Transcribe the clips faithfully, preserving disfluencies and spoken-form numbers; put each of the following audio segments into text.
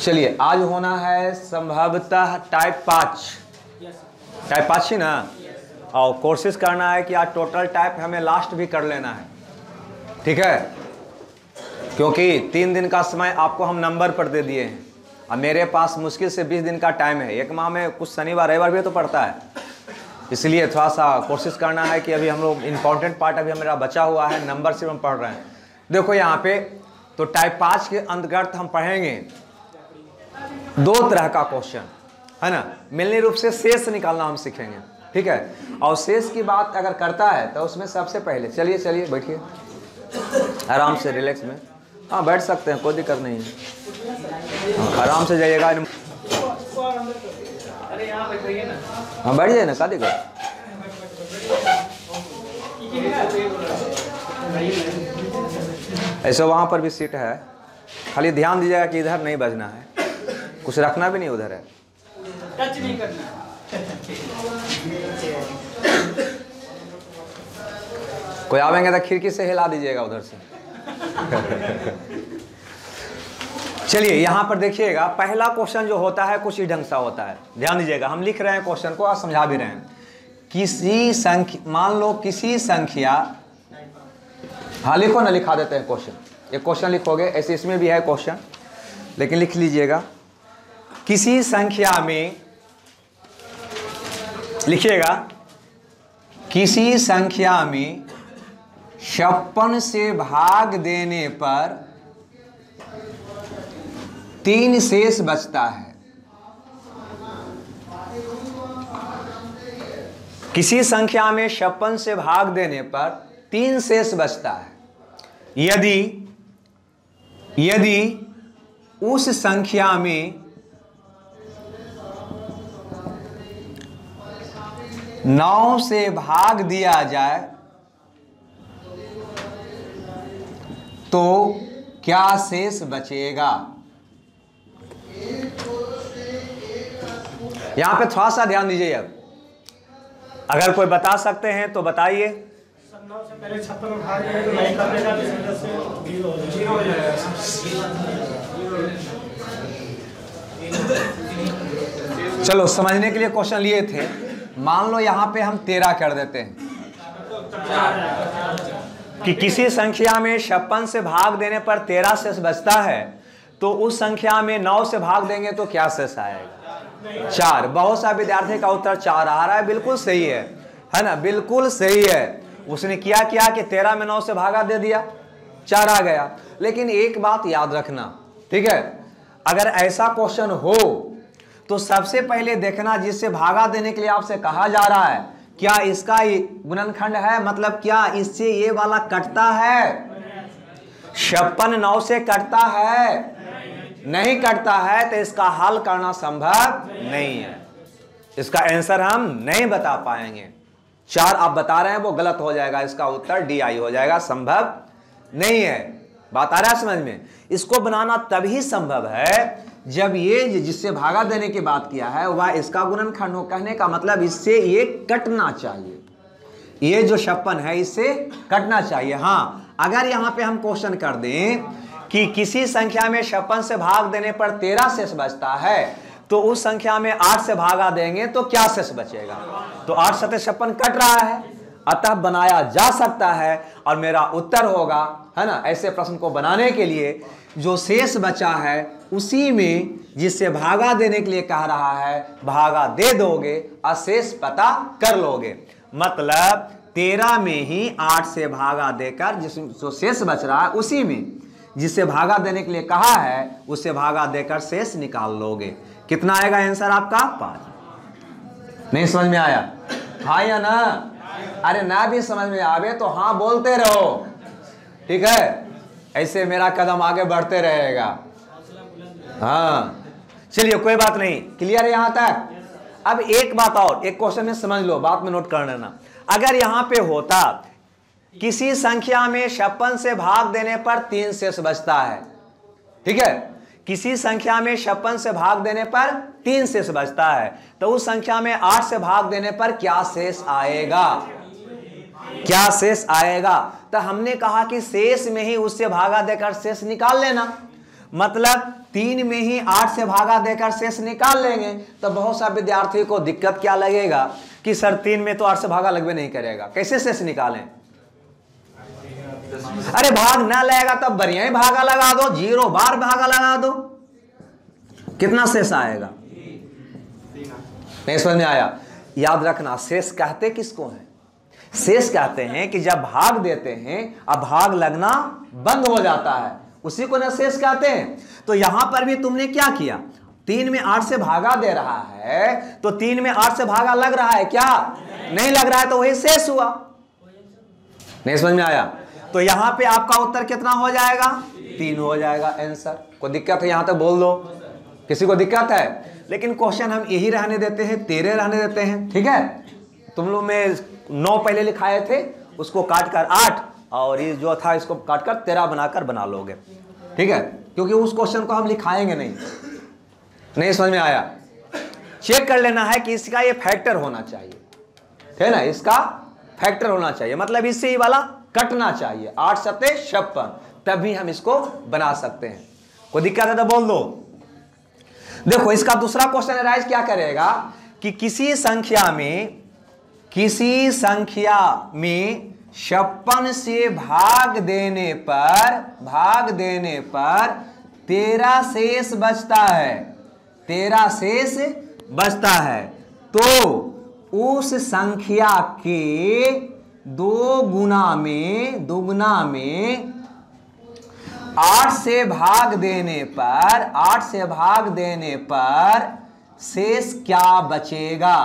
चलिए आज होना है संभवतः टाइप पाँच, टाइप पाँच ही ना, और कोशिश करना है कि आज टोटल टाइप हमें लास्ट भी कर लेना है, ठीक है, क्योंकि तीन दिन का समय आपको हम नंबर पर दे दिए हैं और मेरे पास मुश्किल से बीस दिन का टाइम है। एक माह में कुछ शनिवार रविवार भी तो पड़ता है, इसलिए थोड़ा सा कोशिश करना है कि अभी हम लोग इम्पॉर्टेंट पार्ट अभी मेरा बचा हुआ है, नंबर सिर्फ हम पढ़ रहे हैं। देखो यहाँ पे तो टाइप पाँच के अंतर्गत हम पढ़ेंगे दो तरह का क्वेश्चन, है ना। मिलनी रूप से शेष निकालना हम सीखेंगे, ठीक है। और शेष की बात अगर करता है तो उसमें सबसे पहले चलिए चलिए बैठिए आराम से, रिलैक्स में, हाँ बैठ सकते हैं, कोई दिक्कत नहीं है, हाँ, आराम से जाइएगा। हाँ बैठ जाइए ना, क्या दिक्कत। ऐसे वहाँ पर भी सीट है, खाली ध्यान दीजिएगा कि इधर नहीं बजना है, कुछ रखना भी नहीं उधर है, टच नहीं करना। कोई आवेंगे तो खिड़की से हिला दीजिएगा उधर से। चलिए यहाँ पर देखिएगा, पहला क्वेश्चन जो होता है कुछ ही ढंग सा होता है, ध्यान दीजिएगा। हम लिख रहे हैं क्वेश्चन को और समझा भी रहे हैं। किसी संख्या, मान लो किसी संख्या, हाँ लिखो ना, लिखा देते हैं क्वेश्चन, एक क्वेश्चन लिखोगे, ऐसे इसमें भी है क्वेश्चन, लेकिन लिख लीजिएगा। किसी संख्या में, लिखिएगा, किसी संख्या में छप्पन से भाग देने पर तीन शेष बचता है। किसी संख्या में छप्पन से भाग देने पर तीन शेष बचता है। यदि यदि उस संख्या में नौ से भाग दिया जाए तो क्या शेष बचेगा। यहां पे थोड़ा सा ध्यान दीजिए। अब अगर कोई बता सकते हैं तो बताइए। से पहले छप्पन उठा के तो नहीं कर देगा, तो इस से जीरो हो जाएगा। चलो समझने के लिए क्वेश्चन लिए थे। मान लो यहां पे हम तेरह कर देते हैं कि किसी संख्या में छप्पन से भाग देने पर तेरह शेष बचता है, तो उस संख्या में नौ से भाग देंगे तो क्या शेष आएगा, चार। बहुत सा विद्यार्थी का उत्तर चार आ रहा है, बिल्कुल सही है, है ना, बिल्कुल सही है। उसने क्या किया कि तेरह में नौ से भागा दे दिया, चार आ गया। लेकिन एक बात याद रखना, ठीक है, अगर ऐसा क्वेश्चन हो तो सबसे पहले देखना जिससे भागा देने के लिए आपसे कहा जा रहा है, क्या इसका गुणनखंड है, मतलब क्या इससे ये वाला कटता है। छप्पन नौ से कटता है, नहीं कटता है, तो इसका हल करना संभव नहीं है, इसका आंसर हम नहीं बता पाएंगे। चार आप बता रहे हैं वो गलत हो जाएगा, इसका उत्तर डी आई हो जाएगा, संभव नहीं है। बात आ रहा है समझ में। इसको बनाना तभी संभव है जब ये जिससे भागा देने की बात किया है वह इसका गुणनखंड हो। कहने का मतलब इससे ये कटना चाहिए, ये जो छप्पन है इससे कटना चाहिए। हाँ, अगर यहां पे हम क्वेश्चन कर दें कि किसी संख्या में छप्पन से भाग देने पर तेरह शेष बचता है, तो उस संख्या में आठ से भागा देंगे तो क्या शेष बचेगा। तो आठ सत्तर छप्पन कट रहा है, अतः बनाया जा सकता है और मेरा उत्तर होगा, है ना। ऐसे प्रश्न को बनाने के लिए जो शेष बचा है उसी में जिससे भागा देने के लिए कह रहा है भागा दे दोगे, अशेष पता कर लोगे। मतलब तेरह में ही आठ से भागा देकर जिस जो शेष बच रहा है उसी में जिससे भागा देने के लिए कहा है उससे भागा देकर शेष निकाल लोगे। कितना आएगा आंसर आपका, पाँच। नहीं समझ में आया, हाँ या ना। अरे ना भी समझ में आवे तो हाँ बोलते रहो, ठीक है, ऐसे मेरा कदम आगे बढ़ते रहेगा। हाँ चलिए कोई बात नहीं, क्लियर है यहां तक। अब एक बात और, एक क्वेश्चन में समझ लो, बात में नोट कर लेना। अगर यहां पे होता किसी संख्या में छप्पन से भाग देने पर तीन शेष बचता है, ठीक है, किसी संख्या में छप्पन से भाग देने पर तीन शेष बचता है, तो उस संख्या में आठ से भाग देने पर क्या शेष आएगा, क्या शेष आएगा। तो हमने कहा कि शेष में ही उससे भागा देकर शेष निकाल लेना। मतलब तीन में ही आठ से भागा देकर शेष निकाल लेंगे। तो बहुत सा विद्यार्थी को दिक्कत क्या लगेगा कि सर तीन में तो आठ से भागा लगभग नहीं करेगा, कैसे शेष निकालें? अरे भाग ना लगेगा तब बढ़िया ही भागा लगा दो, जीरो बार भागा लगा दो, कितना शेष आएगा? नहीं समझ में आया? याद रखना, शेष कहते किसको है? शेष कहते हैं कि जब भाग देते हैं अब भाग लगना बंद हो जाता है, उसी को ना शेष कहते हैं। तो यहां पर भी तुमने क्या किया, तीन में आठ से भागा दे रहा है तो तीन में आठ से भागा लग रहा है क्या? नहीं लग रहा है, तो वही शेष हुआ। नहीं समझ में आया? तो यहां पे आपका उत्तर कितना हो जाएगा? तीन हो जाएगा आंसर। कोई दिक्कत है यहां तक बोल दो, किसी को दिक्कत है? लेकिन क्वेश्चन हम यही रहने देते हैं, तेरह रहने देते हैं, ठीक है? तुम लोग में नौ पहले लिखाए थे, उसको काट कर आठ और ये जो था इसको काट कर तेरह बनाकर बना लोगे, ठीक है? क्योंकि उस क्वेश्चन को हम लिखाएंगे नहीं। नहीं समझ में आया? चेक कर लेना है कि इसका ये फैक्टर होना चाहिए, है ना? इसका फैक्टर होना चाहिए, मतलब इससे ही वाला कटना चाहिए, आठ सत्ते छप्पन, तब भी हम इसको बना सकते हैं। कोई दिक्कत है तो बोल दो। देखो इसका दूसरा क्वेश्चन राइज क्या करेगा कि किसी संख्या में किसी संख्या में छप्पन से भाग देने पर भाग देने पर तेरह शेष बचता है, तेरह शेष बचता है, तो उस संख्या के दो गुना में दुगुना में आठ से भाग देने पर आठ से भाग देने पर शेष क्या बचेगा?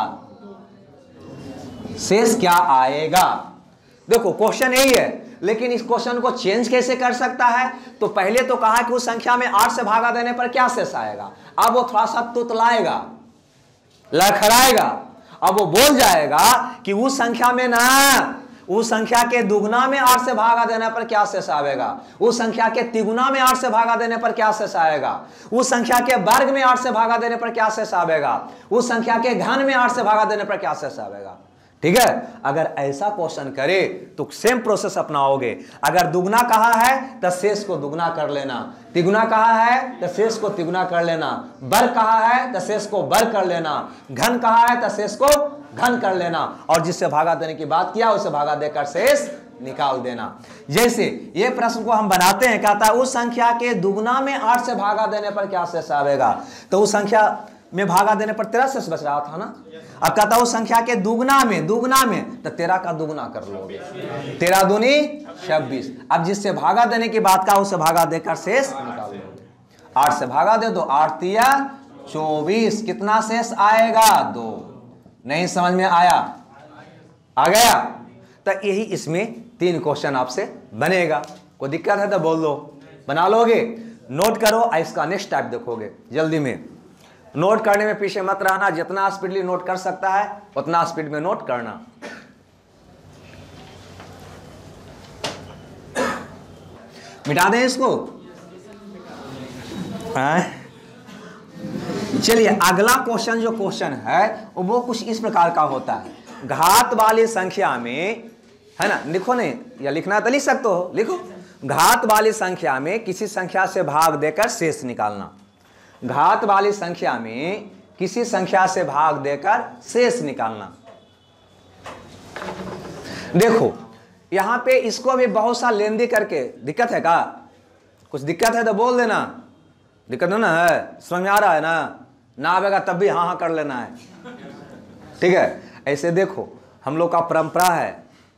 शेष क्या आएगा? देखो क्वेश्चन यही है, लेकिन इस क्वेश्चन को चेंज कैसे कर सकता है? तो पहले तो कहा कि उस संख्या में आठ से भागा देने पर क्या शेष आएगा। अब वो थोड़ा सा तुतलाएगा, लड़खड़ाएगा, अब वो बोल जाएगा कि उस संख्या में ना उस संख्या के दुगुना में आठ से भागा देने पर क्या शेष आएगा, उस संख्या के तिगुना में आठ से भागा देने पर क्या शेष आएगा, उस संख्या के वर्ग में आठ से भागा देने पर क्या शेष आएगा, उस संख्या के घन में आठ से भागा देने पर क्या शेष आएगा। ठीक है? अगर ऐसा क्वेश्चन करे तो सेम प्रोसेस अपनाओगे। अगर दुगना कहा है तो शेष को दुगना कर लेना, तिगुना कहा है तो शेष को तिगुना कर लेना, वर्ग कहा है तो शेष को वर्ग कर लेना, घन कहा है तो शेष को घन कर लेना, और जिससे भागा देने की बात किया उसे भागा देकर शेष निकाल देना। जैसे ये प्रश्न को हम बनाते हैं, कहता है उस संख्या के दुगना में आठ से भागा देने पर क्या शेष आएगा, तो उस संख्या में भागा देने पर तेरह शेष बच रहा था ना। अब कहता है उस संख्या के दुगना में दुगना में तो तेरह का दुगना कर लोगे, तेरह दूनी छब्बीस। अब जिससे भागा देने की बात का उसे भागा देकर शेष निकाल लोगे। आठ से भागा दे दो, आठ तिया चौबीस, कितना शेष आएगा? दो। नहीं समझ में आया? आ गया? तो यही इसमें तीन क्वेश्चन आपसे बनेगा। कोई दिक्कत है तो बोल दो, बना लोगे? नोट करो, इसका नेक्स्ट टाइप देखोगे जल्दी में। नोट करने में पीछे मत रहना, जितना स्पीडली नोट कर सकता है उतना स्पीड में नोट करना। मिटा दें इसको। चलिए अगला क्वेश्चन जो क्वेश्चन है वो कुछ इस प्रकार का होता है। घात वाली संख्या में, है ना, लिखो नहीं या लिखना तो लिख सकते हो, लिखो। घात वाली संख्या में किसी संख्या से भाग देकर शेष निकालना। घात वाली संख्या में किसी संख्या से भाग देकर शेष निकालना। देखो यहां पे इसको भी बहुत सा लेंदी करके, दिक्कत है का? कुछ दिक्कत है तो बोल देना, दिक्कत है ना? है समझ में आ रहा है ना? ना आवेगा तब भी हाँ हाँ कर लेना है, ठीक है? ऐसे देखो हम लोग का परंपरा है,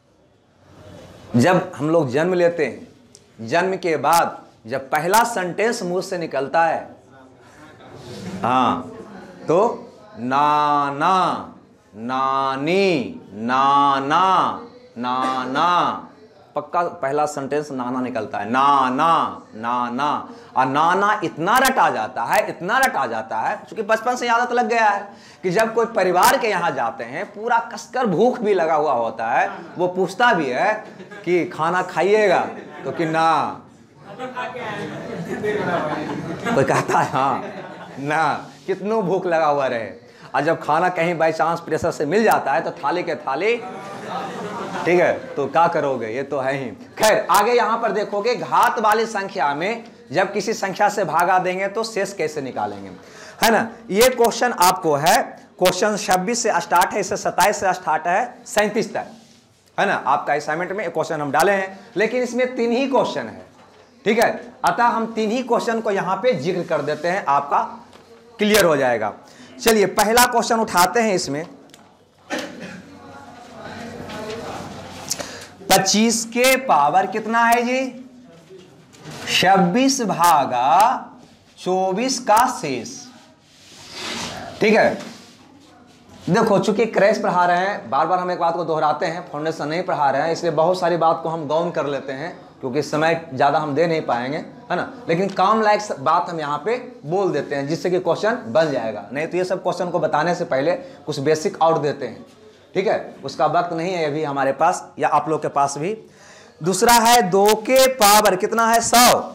जब हम लोग जन्म लेते हैं, जन्म के बाद जब पहला सेंटेंस मुंह से निकलता है, हाँ, तो नाना, नानी, नाना, नाना, पक्का पहला सेंटेंस नाना निकलता है। नाना, नाना, और नाना इतना रटा जाता है, इतना रटा जाता है, क्योंकि बचपन से आदत लग गया है कि जब कोई परिवार के यहाँ जाते हैं, पूरा कसकर भूख भी लगा हुआ होता है, वो पूछता भी है कि खाना खाइएगा, तो कि ना, कोई कहता है हाँ ना, कितनों भूख लगा हुआ रहे, और जब खाना कहीं बाई चांस प्रेशर से मिल जाता है तो थाली के थाली, ठीक है, तो क्या करोगे? ये तो है ही। खैर आगे यहां पर देखोगे, घात वाली संख्या में जब किसी संख्या से भागा देंगे तो शेष कैसे निकालेंगे, है ना। ये क्वेश्चन आपको है, क्वेश्चन छब्बीस से स्टार्ट है, इससे सत्ताईस से स्टार्ट है सैंतीस तक, है ना। आपका असाइनमेंट में क्वेश्चन हम डाले हैं, लेकिन इसमें तीन ही क्वेश्चन है, ठीक है। अतः हम तीन ही क्वेश्चन को यहां पे जिक्र कर देते हैं, आपका क्लियर हो जाएगा। चलिए पहला क्वेश्चन उठाते हैं। इसमें पच्चीस के पावर कितना है जी, छब्बीस भागा चौबीस का शेष, ठीक है। देखो चूंकि क्रैश पढ़ा रहे हैं, बार बार हम एक बात को दोहराते हैं, फाउंडेशन नहीं पढ़ा रहे हैं, इसलिए बहुत सारी बात को हम गौन कर लेते हैं, क्योंकि समय ज़्यादा हम दे नहीं पाएंगे, है ना। लेकिन काम लायक बात हम यहाँ पे बोल देते हैं, जिससे कि क्वेश्चन बन जाएगा। नहीं तो ये सब क्वेश्चन को बताने से पहले कुछ बेसिक और देते हैं, ठीक है। उसका वक्त नहीं है अभी हमारे पास या आप लोग के पास भी। दूसरा है दो के पावर कितना है, सौ।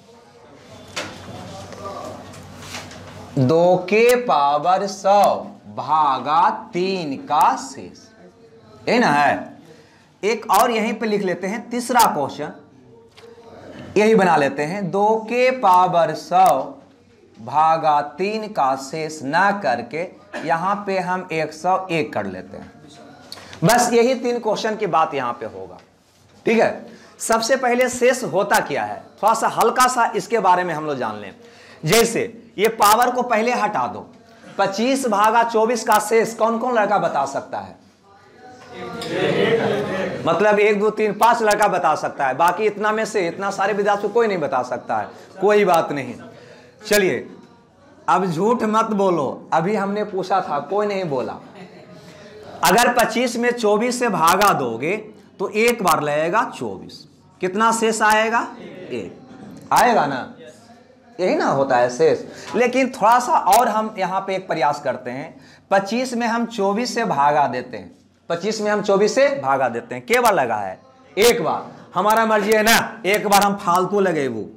दो के पावर सौ भागा तीन का शेष, ये ना है। एक और यहीं पे लिख लेते हैं, तीसरा क्वेश्चन यही बना लेते हैं, दो के पावर सौ भागा तीन का शेष ना करके यहां पे हम एक सौ एक कर लेते हैं। बस यही तीन क्वेश्चन की बात यहां पे होगा, ठीक है। सबसे पहले शेष होता क्या है, थोड़ा सा हल्का सा इसके बारे में हम लोग जान लें। जैसे ये पावर को पहले हटा दो, पच्चीस भागा चौबीस का शेष कौन कौन लड़का बता सकता है, मतलब एक दो तीन पांच लड़का बता सकता है, बाकी इतना में से इतना सारे विद्यार्थी कोई नहीं बता सकता है, कोई बात नहीं। चलिए अब झूठ मत बोलो, अभी हमने पूछा था कोई नहीं बोला। अगर पच्चीस में चौबीस से भागा दोगे तो एक बार लगेगा चौबीस, कितना शेष आएगा, एक आएगा ना, यही ना होता है शेष। लेकिन थोड़ा सा और हम यहाँ पे एक प्रयास करते हैं, पच्चीस में हम चौबीस से भागा देते हैं, पच्चीस में हम चौबीस से भागा देते हैं, के बार लगा है, एक बार। हमारा मर्जी है ना, एक बार हम फालतू लगे वो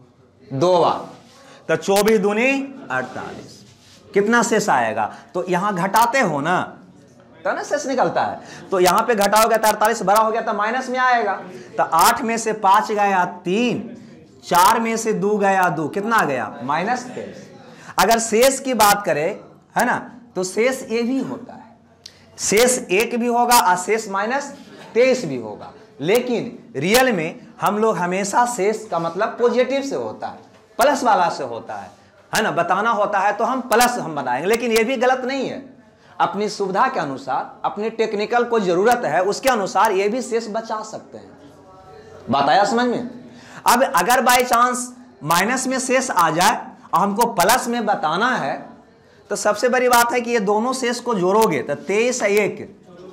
दो बार, तो चौबीस दूनी अड़तालीस, कितना शेष आएगा। तो यहां घटाते हो ना, तो ना शेष निकलता है, तो यहां पे घटाओगे तो अड़तालीस बड़ा हो गया तो माइनस में आएगा। तो आठ में से पांच गया तीन, चार में से दो गया दो, कितना गया माइनस तेईस। अगर शेष की बात करें, है ना, तो शेष ये भी होता है, शेष एक भी होगा और शेष माइनस तेईस भी होगा। लेकिन रियल में हम लोग हमेशा शेष का मतलब पॉजिटिव से होता है, प्लस वाला से होता है, है ना। बताना होता है तो हम प्लस हम बनाएंगे, लेकिन ये भी गलत नहीं है। अपनी सुविधा के अनुसार, अपनी टेक्निकल को जरूरत है उसके अनुसार ये भी शेष बचा सकते हैं। बात आया समझ में। अब अगर बाय चांस माइनस में शेष आ जाए और हमको प्लस में बताना है, तो सबसे बड़ी बात है कि ये दोनों शेष को जोड़ोगे तो तेईस एक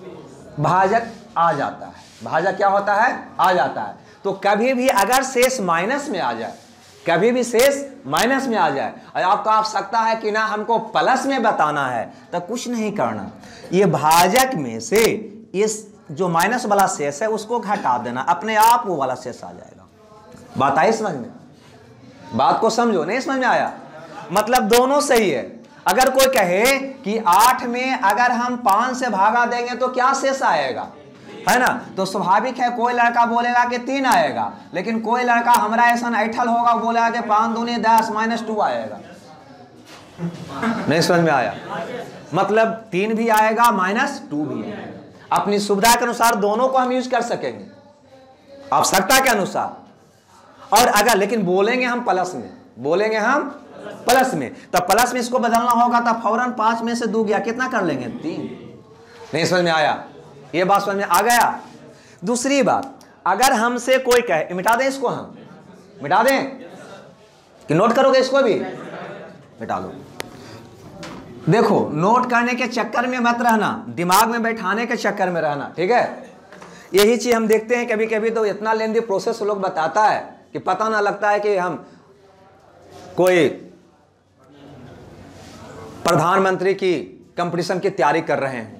भाजक आ जाता है, भाजक क्या होता है, आ जाता है। तो कभी भी अगर शेष माइनस में आ जाए, कभी भी शेष माइनस में आ जाए और आपको आवश्यकता है कि ना हमको प्लस में बताना है, तो कुछ नहीं करना, ये भाजक में से इस जो माइनस वाला शेष है उसको घटा देना, अपने आप वो वाला शेष आ जाएगा। बात आई समझ में, बात को समझो, नहीं समझ में आया, मतलब दोनों सही है। अगर कोई कहे कि आठ में अगर हम पांच से भागा देंगे तो क्या शेष आएगा, है ना, तो स्वाभाविक है कोई लड़का बोलेगा कि तीन आएगा, लेकिन कोई लड़का हमारा ऐसा ऐठल होगा बोलेगा कि पांच दूनी दस माइनस टू आएगा। नहीं समझ में आया, मतलब तीन भी आएगा माइनस टू भी आएगा। अपनी सुविधा के अनुसार दोनों को हम यूज कर सकेंगे, आवश्यकता के अनुसार। और अगर लेकिन बोलेंगे हम प्लस में, बोलेंगे हम प्लस में, तो प्लस में इसको बदलना होगा, तो फौरन पांच में से दो गया कितना कर लेंगे, तीन। नहीं समझ में आया, ये बात समझ में आ गया। दूसरी बात, अगर हमसे कोई कहे, मिटा दें इसको, हम मिटा दें कि नोट करोगे इसको भी, मिटा लो। देखो नोट करने के चक्कर में मत रहना, दिमाग में बैठाने के चक्कर में रहना, ठीक है। यही चीज हम देखते हैं कभी कभी तो इतना लेंदी प्रोसेस लोग बताता है कि पता ना लगता है कि हम कोई प्रधानमंत्री की कंपटीशन की तैयारी कर रहे हैं।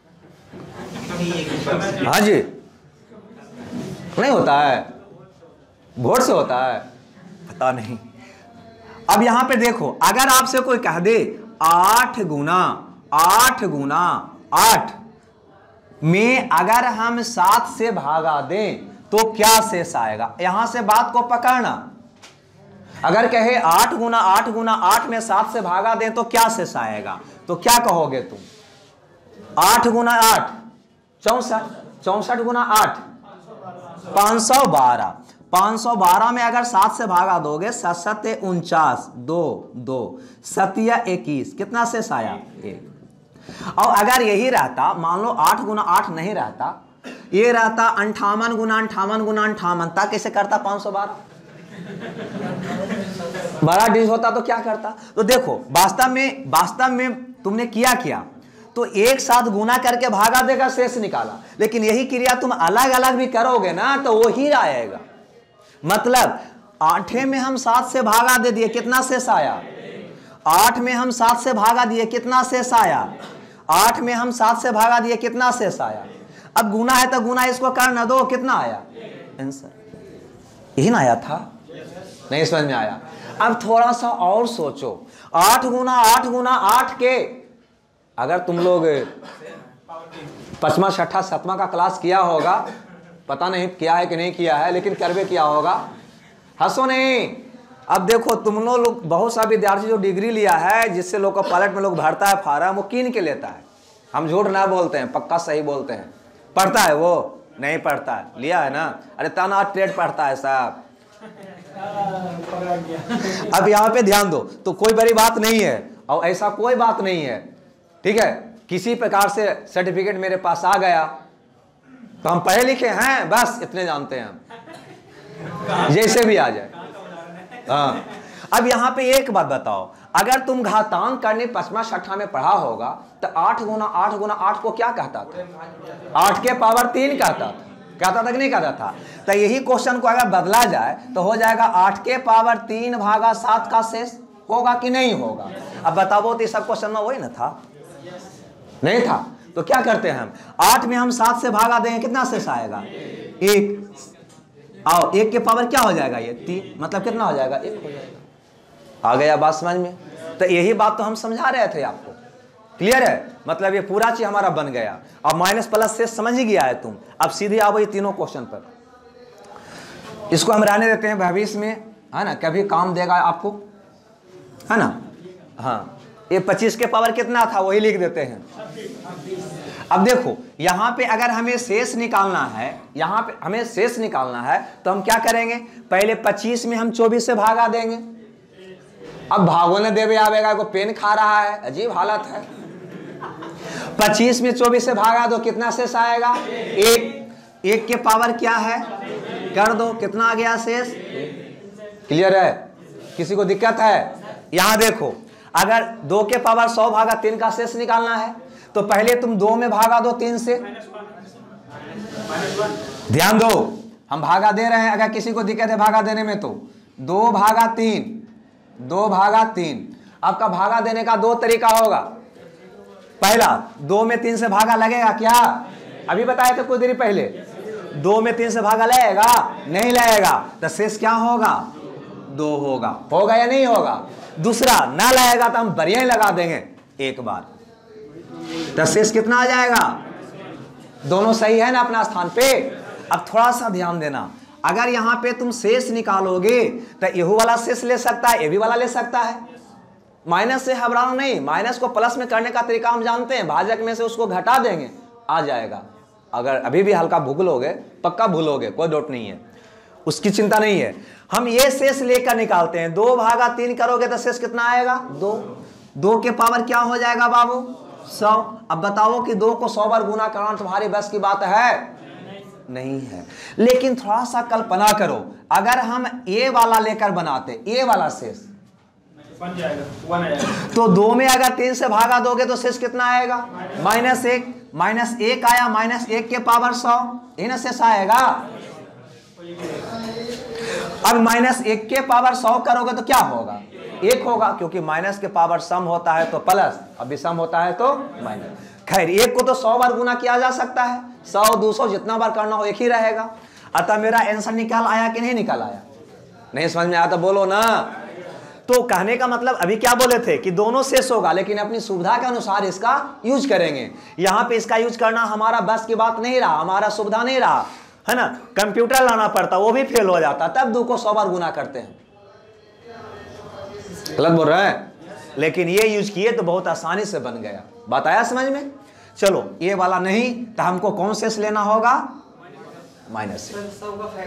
हाँ जी, नहीं होता है, वोट से होता है, पता नहीं। अब यहां पे देखो, अगर आपसे कोई कह दे आठ गुना आठ गुना आठ में अगर हम सात से भागा दें तो क्या शेष आएगा, यहां से बात को पकड़ना। अगर कहे आठ गुना आठ गुना आठ में सात से भागा दें तो क्या शेष आएगा, तो क्या कहोगे तुम? आठ गुना आठ चौसठ, चौसठ गुना आठ पांच सौ बारह, पांच सौ बारह में अगर सात से भागा दोगे, सत सत्ते उनचास, दो दो सतिया इक्कीस, कितना शेष आया? एक। और अगर यही रहता, मान लो आठ गुना आठ नहीं रहता, ये रहता अंठावन गुना अंठावन गुना अंठावन, तक कैसे करता? पांच सौ बारह। बड़ा डिजिट होता तो क्या करता? तो देखो वास्तव में वास्तव में तुमने किया क्या, तो एक साथ गुना करके भागा देगा, शेष निकाला। लेकिन यही क्रिया तुम अलग अलग भी करोगे ना तो वो ही आएगा। मतलब आठे में हम सात से भागा दे दिए, कितना शेष आया? आठ में हम सात से भागा दिए, कितना शेष आया? आठ में हम सात से भागा दिए, कितना शेष आया? अब गुना है तो गुना इसको कर न दो, कितना आया आंसर? यही ना आया था? नहीं समझ में आया? अब थोड़ा सा और सोचो, आठ गुना आठ गुना आठ के, अगर तुम लोग पचमा छठा सतमा का क्लास किया होगा, पता नहीं किया है कि नहीं किया है, लेकिन करवे किया होगा, हंसो नहीं। अब देखो तुम लोग, बहुत सा विद्यार्थी जो डिग्री लिया है, जिससे लोग को पायलट में लोग भरता है फार्म, वो कीन के लेता है। हम झूठ ना बोलते हैं, पक्का सही बोलते हैं। पढ़ता है वो? नहीं पढ़ता है। लिया है ना? अरे तना ट्रेड पढ़ता है साहब। अब यहाँ पे ध्यान दो, तो कोई बड़ी बात नहीं है, और ऐसा कोई बात नहीं है, ठीक है। किसी प्रकार से सर्टिफिकेट मेरे पास आ गया तो हम पढ़े लिखे हैं, बस इतने जानते हैं हम, जैसे भी आ जाए। हाँ, अब यहाँ पे एक बात बताओ, अगर तुम घातांक करने पचमा छठा में पढ़ा होगा तो आठ गुना आठ गुना आठ को क्या कहता था? आठ के पावर तीन कहता था, कहता था कि नहीं कहता था? तो यही क्वेश्चन को अगर बदला जाए तो हो जाएगा आठ के पावर तीन भागा सात का शेष होगा कि नहीं होगा? अब बताओ, तो सब क्वेश्चन में वही ना था? नहीं था। तो क्या करते हैं हम, आठ में हम सात से भागा देंगे, कितना शेष आएगा? एक। आओ, एक के पावर क्या हो जाएगा? ये तीन, मतलब कितना हो जाएगा? एक हो जाएगा। आ गया बात समझ में? तो यही बात तो हम समझा रहे थे आपको, क्लियर है? मतलब ये पूरा चीज हमारा बन गया। अब माइनस प्लस से समझ ही गया है तुम। अब सीधे आओ ये तीनों क्वेश्चन पर, इसको हम रहने देते हैं भविष्य में, है ना, कभी काम देगा आपको, है ना। हाँ, ये पच्चीस के पावर कितना था वही लिख देते हैं। अब देखो यहाँ पे अगर हमें शेष निकालना है, यहाँ पे हमें शेष निकालना है तो हम क्या करेंगे? पहले पच्चीस में हम चौबीस से भागा देंगे। अब भागो ने देवे आवेगा, को पेन खा रहा है, अजीब हालत है। पच्चीस में चौबीस से भागा दो, कितना शेष आएगा? एक। एक के पावर क्या है? कर दो, कितना आ गया शेष? क्लियर है? किसी को दिक्कत है? यहां देखो, अगर दो के पावर सौ भागा तीन का शेष निकालना है तो पहले तुम दो में भागा दो तीन से। ध्यान दो, हम भागा दे रहे हैं, अगर किसी को दिक्कत है भागा देने में तो दो भागा तीन, दो भागा तीन। आपका भागा देने का दो तरीका होगा। पहला, दो में तीन से भागा लगेगा क्या? अभी बताए थे कुछ देर पहले, दो में तीन से भागा लगेगा? नहीं लगेगा। तो शेष क्या होगा? दो होगा। होगा या नहीं होगा? दूसरा, ना लगेगा तो हम बढ़िया ही लगा देंगे एक बार, तो शेष कितना आ जाएगा? दोनों सही है ना अपना स्थान पे। अब थोड़ा सा ध्यान देना, अगर यहाँ पे तुम शेष निकालोगे तो ये वाला शेष ले सकता है, ये भी वाला ले सकता है। माइनस से घबराना नहीं, माइनस को प्लस में करने का तरीका हम जानते हैं, भाजक में से उसको घटा देंगे, आ जाएगा। अगर अभी भी हल्का भूलोगे, पक्का भूलोगे, कोई डाउट नहीं है, उसकी चिंता नहीं है। हम ये शेष लेकर निकालते हैं, दो भागा तीन करोगे तो शेष कितना आएगा? दो। दो के पावर क्या हो जाएगा बाबू? सौ। अब बताओ कि दो को सौ बार गुना करना तुम्हारी बस की बात है? नहीं है। लेकिन थोड़ा सा कल्पना करो, अगर हम ये वाला लेकर बनाते, ये वाला शेष बन जाएगा, वन आएगा। तो दो में अगर तीन से भागा दोगे तो शेष कितना आएगा? माइनस एक। माइनस एक आया, माइनस एक के पावर सौ, ये ना शेष आएगा। अब माइनस एक के पावर सौ करोगे तो क्या होगा? एक होगा, क्योंकि माइनस के पावर सम होता है तो प्लस, अभी सम होता है तो माइनस। खैर, एक को तो सौ बार गुना किया जा सकता है, सौ दो सौ जितना बार करना हो एक ही रहेगा। अतः मेरा आंसर निकाल आया कि नहीं निकाल आया? नहीं समझ में आया तो बोलो ना। तो कहने का मतलब अभी क्या बोले थे कि दोनों शेष होगा, लेकिन अपनी सुविधा के अनुसार इसका यूज करेंगे। यहाँ पे इसका यूज करना हमारा बस की बात नहीं रहा, हमारा सुविधा नहीं रहा, है ना। कंप्यूटर लाना पड़ता, वो भी फेल हो जाता, तब दो को सौ बार गुना करते हैं। गलत बोल रहे हैं, लेकिन ये यूज किए तो बहुत आसानी से बन गया। बात आया समझ में? चलो ये वाला नहीं तो हमको कौन शेष लेना होगा? Minus six.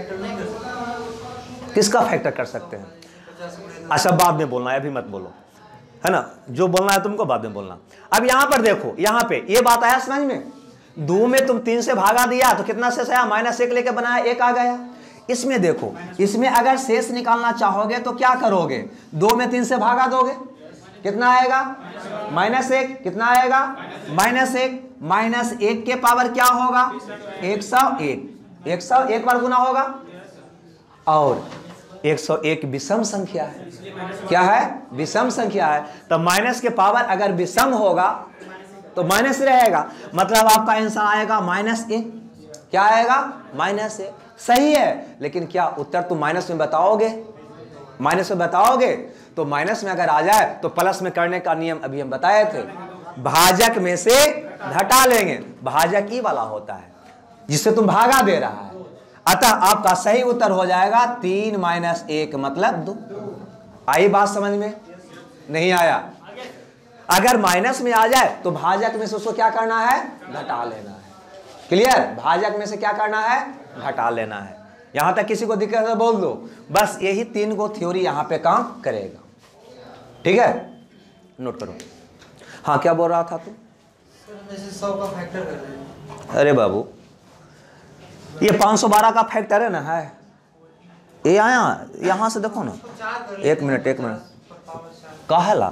किसका फैक्टर कर सकते हैं? अच्छा बाद में बोलना है, अभी मत बोलो, है ना? जो बोलना है तुमको बाद में बोलना। अब यहां पर देखो, यहां पे ये बात आया समझ में? दो में तुम तीन से भागा दिया तो कितना शेष आया? माइनस एक लेके बनाया, एक आ गया। इसमें देखो, इसमें अगर शेष निकालना चाहोगे तो क्या करोगे? दो में तीन से भागा दोगे, कितना आएगा? माइनस एक। कितना आएगा? माइनस एक। माइनस एक के पावर क्या होगा? एक सौ एक। एक सौ एक बार गुना होगा, और एक सौ एक विषम संख्या है। क्या है? विषम संख्या है। तो माइनस के पावर अगर विषम होगा तो माइनस रहेगा, मतलब आपका आंसर आएगा माइनस एक। क्या आएगा? माइनस एक। सही है, लेकिन क्या उत्तर तुम माइनस में बताओगे? माइनस में बताओगे तो माइनस में अगर आ जाए तो प्लस में करने का नियम अभी हम बताए थे, भाजक में से घटा लेंगे। भाजक ही वाला होता है जिससे तुम भागा दे रहा है। अतः आपका सही उत्तर हो जाएगा तीन माइनस एक मतलब दो। आई बात समझ में? नहीं आया? अगर माइनस में आ जाए तो भाजक में से उसको क्या करना है? घटा लेना है। क्लियर? भाजक में से क्या करना है? घटा लेना है। यहां तक किसी को दिक्कत है बोल दो। बस यही तीन गो थ्योरी यहां पे काम करेगा। ठीक है, नोट करो। हाँ क्या बोल रहा था तू? सौ का फैक्टर कर रहे हैं। अरे बाबू, ये पाँच सौ बारह का फैक्टर है ना, है ये आया यहां से देखो ना। एक मिनट एक मिनट काहला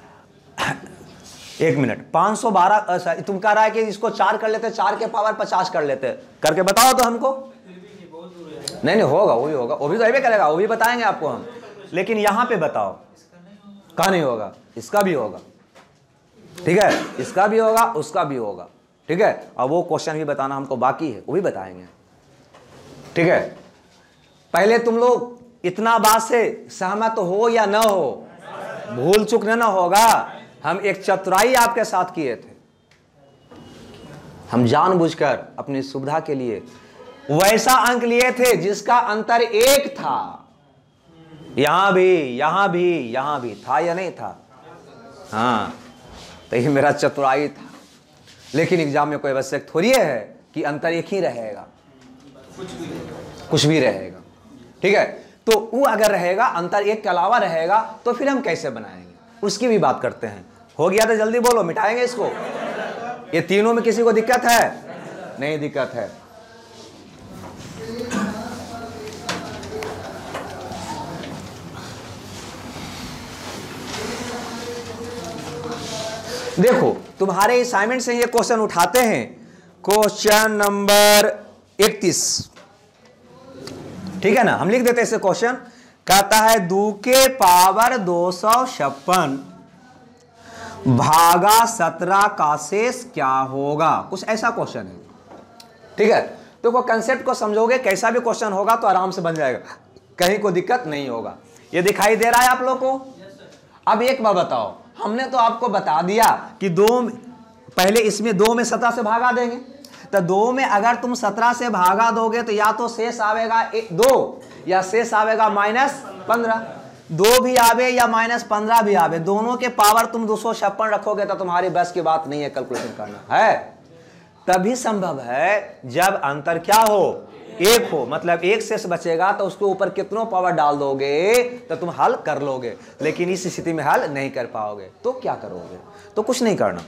एक मिनट पाँच सौ बारह तुम कह रहा है कि इसको चार कर लेते, चार के पावर पचास कर लेते, करके बताओ तो हमको। नहीं नहीं होगा, वो भी होगा, वो भी तो ऐसे करेगा, वो भी बताएंगे आपको हम, लेकिन यहां पे बताओ। कहाँ नहीं होगा? इसका भी होगा, ठीक है, इसका भी होगा, उसका भी होगा, ठीक है। अब वो क्वेश्चन भी बताना हमको बाकी है, वो भी बताएंगे, ठीक है। पहले तुम लोग इतना बात से सहमत हो या न हो, भूल चूक न होगा। हम एक चतुराई आपके साथ किए थे, हम जानबूझकर अपनी सुविधा के लिए वैसा अंक लिए थे जिसका अंतर एक था। यहां भी यहां भी यहां भी था या नहीं था? हाँ, तो ये मेरा चतुराई था। लेकिन एग्जाम में कोई आवश्यक थोड़ी है कि अंतर एक ही रहेगा, कुछ भी रहेगा, ठीक है। तो वो अगर रहेगा, अंतर एक के अलावा रहेगा, तो फिर हम कैसे बनाएंगे उसकी भी बात करते हैं। हो गया तो जल्दी बोलो, मिटाएंगे इसको। ये तीनों में किसी को दिक्कत है? नहीं दिक्कत है। देखो तुम्हारे असाइनमेंट से ये क्वेश्चन उठाते हैं, क्वेश्चन नंबर इकतीस, ठीक है ना। हम लिख देते हैं इसे। क्वेश्चन कहता है दो के पावर दो सौ छप्पन भागा सत्रह का शेष क्या होगा, कुछ ऐसा क्वेश्चन है, ठीक है। तो वो कंसेप्ट को समझोगे, कैसा भी क्वेश्चन होगा तो आराम से बन जाएगा, कहीं कोई दिक्कत नहीं होगा। ये दिखाई दे रहा है आप लोग को? अब एक बार बताओ, हमने तो आपको बता दिया कि दो, पहले इसमें दो में सत्रह से भागा देंगे, तो दो में अगर तुम सत्रह से भागा दोगे तो या तो शेष आवेगा दो, या शेष आवेगा माइनस पंद्रह। दो भी आवे या माइनस पंद्रह भी आवे, दोनों के पावर तुम दो सौ छप्पन रखोगे तो तुम्हारी बस की बात नहीं है कैलकुलेशन करना है। तभी संभव है जब अंतर क्या हो, एक हो, मतलब एक शेष बचेगा तो उसके ऊपर कितनों पावर डाल दोगे तो तुम हल कर लोगे। लेकिन इस स्थिति में हल नहीं कर पाओगे तो क्या करोगे? तो कुछ नहीं करना,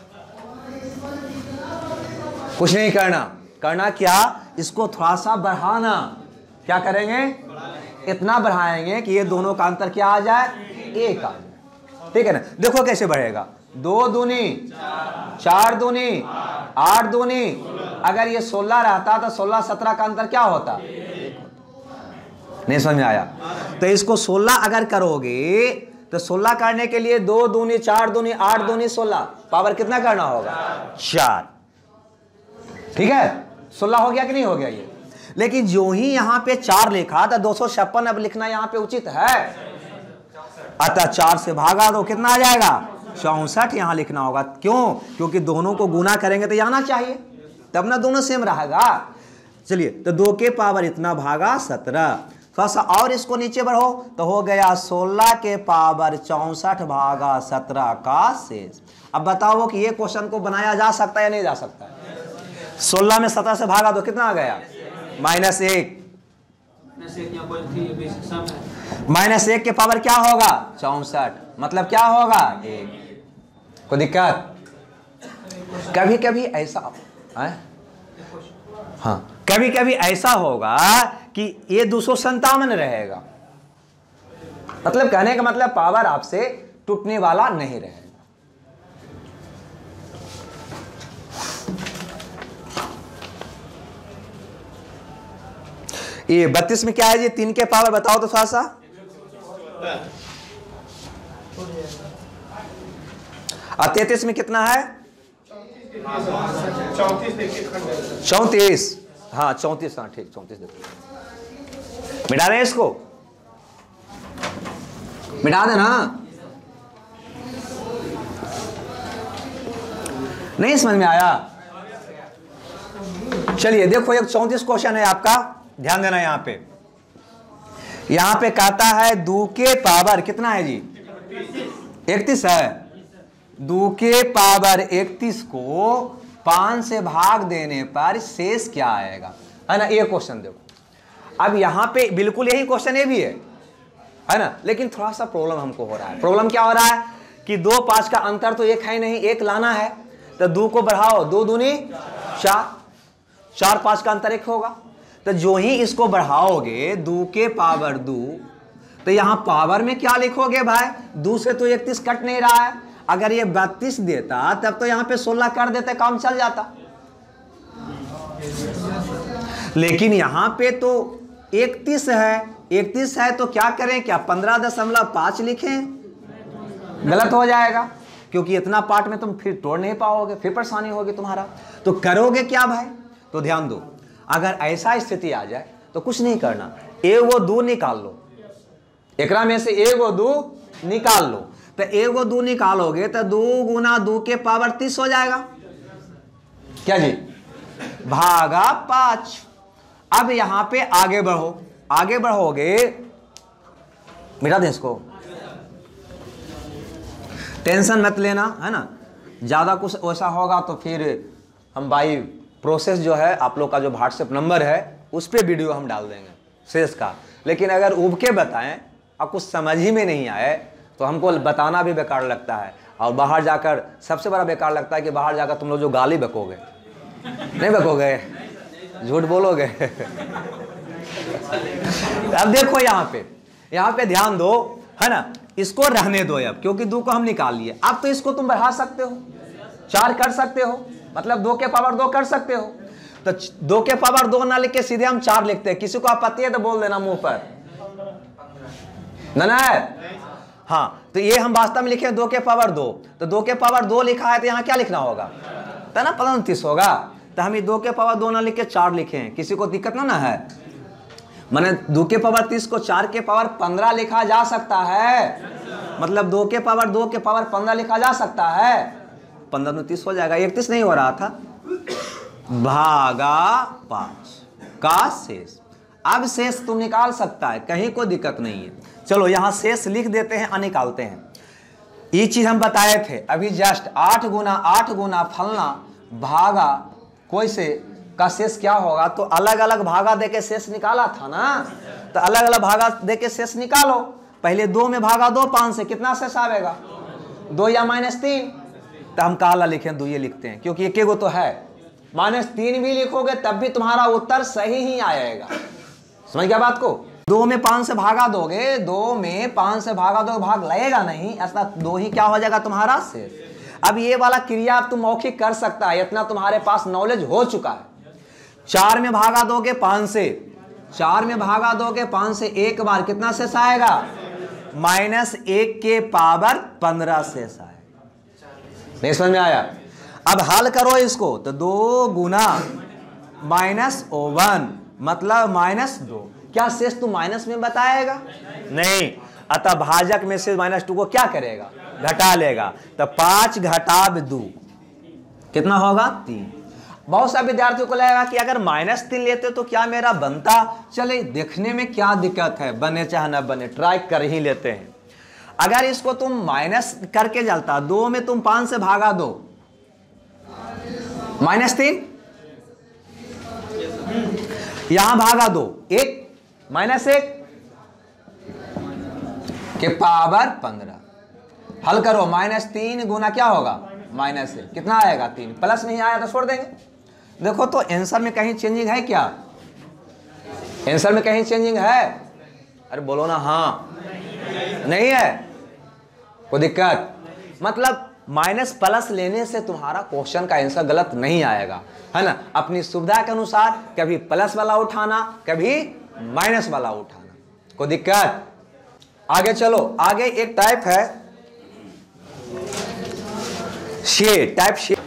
कुछ नहीं करना। करना क्या, इसको थोड़ा सा बढ़ाना। क्या करेंगे? इतना बढ़ाएंगे कि ये दोनों का अंतर क्या आ जाए, एक आ जाए, ठीक है ना। देखो कैसे बढ़ेगा, दो दूनी चार दूनी आठ दूनी, अगर ये सोलह रहता तो सोलह सत्रह का अंतर क्या होता, नहीं समझ में आया? तो इसको सोलह अगर करोगे तो सोलह करने के लिए दो दूनी चार दूनी आठ दूनी सोलह, पावर कितना करना होगा, चार, ठीक है। सोलह हो गया कि नहीं हो गया ये? लेकिन जो ही यहां पे चार लिखा था, दो सौ छप्पन अब लिखना यहां पे उचित है। अतः चार से भागा दो, कितना आ जाएगा, चौसठ यहां लिखना होगा। क्यों? क्योंकि दोनों को गुना करेंगे तो ये आना चाहिए, तब ना दोनों सेम रहेगा। चलिए, तो दो के पावर इतना भागा सत्रह, थोड़ा सा और इसको नीचे बढ़ो तो हो गया सोलह के पावर चौसठ भागा सत्रह का शेष। अब बताओ कि ये क्वेश्चन को बनाया जा सकता है या नहीं जा सकता? सोलह में सत्रह से भागा तो कितना आ गया? माइनस एक। माइनस एक के पावर क्या होगा? चौसठ, मतलब क्या होगा? एक। कोई दिक्कत? कभी कभी ऐसा है, हाँ कभी कभी ऐसा होगा कि ये दो सौ संतावन रहेगा, मतलब कहने का मतलब पावर आपसे टूटने वाला नहीं रहेगा। ये बत्तीस में क्या है जी? तीन के पावर बताओ तो थोड़ा सा। और तैतीस में कितना है? चौंतीस। हाँ चौंतीस, हाँ ठीक, चौंतीस देखो। मिटा रहे हैं इसको, मिटा देना। नहीं समझ में आया? चलिए देखो, एक चौंतीस क्वेश्चन है आपका, ध्यान देना। यहां पे यहां पे कहता है दो के पावर कितना है जी? इकतीस है। दो के पावर इकतीस को पांच से भाग देने पर शेष क्या आएगा, है ना? ये क्वेश्चन देखो। अब यहां पे बिल्कुल यही क्वेश्चन ये भी है, है ना? लेकिन थोड़ा सा प्रॉब्लम हमको हो रहा है। प्रॉब्लम क्या हो रहा है कि दो पांच का अंतर तो एक है नहीं, एक लाना है। तो दो को बढ़ाओ, दो दूनी चार, चार पांच का अंतर एक होगा। तो जो ही इसको बढ़ाओगे दो के पावर दो, तो यहां पावर में क्या लिखोगे भाई? दो से तो इकतीस कट नहीं रहा है। अगर ये बत्तीस देता तब तो यहां पे सोलह कर देते, काम चल जाता। लेकिन यहां पे तो इकतीस है, इकतीस है तो क्या करें? क्या पंद्रह दशमलव पांच लिखें? गलत हो जाएगा, क्योंकि इतना पार्ट में तुम फिर तोड़ नहीं पाओगे, फिर परेशानी होगी तुम्हारा। तो करोगे क्या भाई? तो ध्यान दो, अगर ऐसा स्थिति आ जाए तो कुछ नहीं करना, एक वो दो निकाल लो, एकरा में से एक वो दो निकाल लो। तो एक वो दो निकालोगे तो दो गुना दो के पावर तीस हो जाएगा, क्या जी? भागा पांच। अब यहां पे आगे बढ़ो, आगे बढ़ोगे, मिटा दें इसको, टेंशन मत लेना, है ना? ज्यादा कुछ ऐसा होगा तो फिर हम बाई प्रोसेस जो है, आप लोग का जो व्हाट्सएप नंबर है उस पर वीडियो हम डाल देंगे शेष का। लेकिन अगर उब के बताएं और कुछ समझ ही में नहीं आए तो हमको बताना भी बेकार लगता है। और बाहर जाकर सबसे बड़ा बेकार लगता है कि बाहर जाकर तुम लोग जो गाली बकोगे, नहीं बकोगे, झूठ बोलोगे। अब देखो यहाँ पे, यहाँ पे ध्यान दो, है ना? इसको रहने दो अब, क्योंकि दो को हम निकाल लिए। अब तो इसको तुम बढ़ा सकते हो, चार कर सकते हो, मतलब दो के पावर दो कर सकते हो। तो दो के पावर दो ना लिख के सीधे हम चार लिखते हैं। किसी को आपत्ति है तो बोल देना मुंह पर, ना है? हाँ, तो ये हम वास्तव में लिखे दो के पावर दो, तो दो के पावर दो लिखा है तो यहाँ क्या लिखना होगा? तो ना पैंतीस होगा। तो हम ये दो के पावर दो ना लिख के चार लिखे हैं, किसी को दिक्कत ना ना है? मैंने दो के पावर तीस को चार के पावर पंद्रह लिखा जा सकता है, मतलब दो के पावर दो के पावर पंद्रह लिखा जा सकता है। पंद्रह में तीस हो जाएगा, इकतीस नहीं हो रहा था, भागा पांच का शेष। अब शेष तुम निकाल सकता है, कहीं कोई दिक्कत नहीं है। चलो यहां शेष लिख देते हैं और निकालते हैं। ये चीज हम बताए थे अभी जस्ट, आठ गुना आठ गुना फलना भागा कोई से का शेष क्या होगा? तो अलग अलग भागा देके शेष निकाला था ना, तो अलग अलग भागा देके शेष निकालो। पहले दो में भागा दो, पांच से कितना शेष आएगा? दो या माइनस तीन। तो हम काला लिखें, दो ये लिखते हैं क्योंकि एक गो तो है। माइनस तीन भी लिखोगे तब भी तुम्हारा उत्तर सही ही आएगा। समझ गया बात को? दो में पांच से भागा दोगे, दो में पांच से भागा दो, भाग लगेगा नहीं, ऐसा दो ही क्या हो जाएगा तुम्हारा शेष। अब ये वाला क्रिया अब तुम मौखिक कर सकता है, इतना तुम्हारे पास नॉलेज हो चुका है। चार में भागा दोगे पांच से, चार में भागा दोगे पांच से एक बार, कितना शेष आएगा? माइनस एक के पावर पंद्रह शेष आएगा। नहीं समझ में आया? अब हल करो इसको, तो दो गुना माइनस ओवन मतलब माइनस दो। क्या शेष तू माइनस में बताएगा? नहीं, अतः भाजक में से माइनस टू को क्या करेगा? घटा लेगा। तो पांच घटा दो कितना होगा? तीन। बहुत सारे विद्यार्थियों को लगेगा कि अगर माइनस तीन लेते तो क्या मेरा बनता, चले देखने में क्या दिक्कत है, बने चाहे ना बने, ट्राई कर ही लेते हैं। अगर इसको तुम माइनस करके चलता, दो में तुम पांच से भागा दो, माइनस तीन यहां भागा दो, एक माइनस एक के पावर पंद्रह, हल करो, माइनस तीन गुना क्या होगा माइनस एक, कितना आएगा तीन, प्लस नहीं आया तो छोड़ देंगे। देखो तो आंसर में कहीं चेंजिंग है क्या, आंसर में कहीं चेंजिंग है, अरे बोलो ना हाँ नहीं है, कोई दिक्कत, मतलब माइनस प्लस लेने से तुम्हारा क्वेश्चन का आंसर गलत नहीं आएगा, है ना। अपनी सुविधा के अनुसार कभी प्लस वाला उठाना, कभी माइनस वाला उठाना, कोई दिक्कत। आगे चलो, आगे एक टाइप है शेड, टाइप शेड।